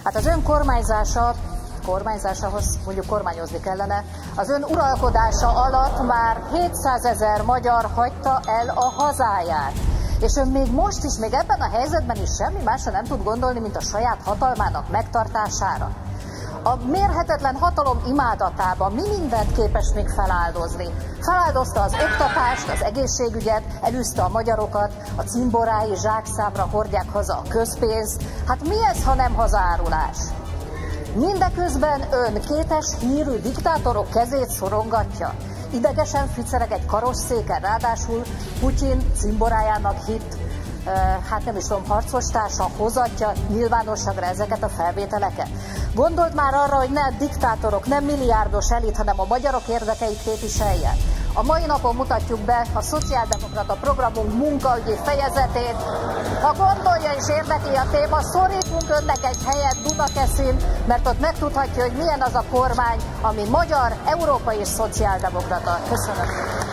Hát az ön kormányzásához mondjuk kormányozni kellene, az ön uralkodása alatt már 700 000 magyar hagyta el a hazáját. És ön még most is, még ebben a helyzetben is semmi másra nem tud gondolni, mint a saját hatalmának megtartására. A mérhetetlen hatalom imádatában mi mindent képes még feláldozni? Feláldozta az oktatást, az egészségügyet, elűzte a magyarokat, a cimborái zsákszámra hordják haza a közpénzt. Hát mi ez, ha nem hazaárulás? Mindeközben ön kétes hírű diktátorok kezét szorongatja. Idegesen ficereg egy karosszéken, ráadásul Putyin cimborájának hitt, hát nem is tudom, harcostársa hozatja nyilvánosságra ezeket a felvételeket. Gondolt már arra, hogy ne diktátorok, nem milliárdos elit, hanem a magyarok érdekeit képviseljen? A mai napon mutatjuk be a szociáldemokrata programunk munkaügyi fejezetét. Ha gondolja és érdekli a téma, szorítunk önnek egy helyet Dunakeszin, mert ott megtudhatja, hogy milyen az a kormány, ami magyar, európai és szociáldemokrata. Köszönöm.